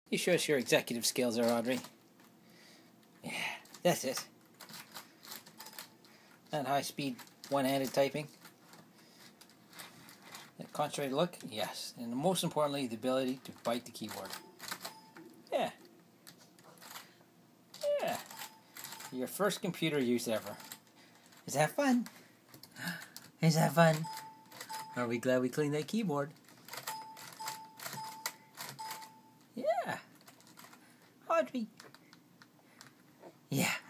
You show us your executive skills there, Audrey. Yeah, that's it. That high-speed, one-handed typing. That concentrated look, yes. And most importantly, the ability to bite the keyboard. Yeah. Yeah. Your first computer use ever. Is that fun? Is that fun? Are we glad we cleaned that keyboard? Yeah. Audrey. Yeah.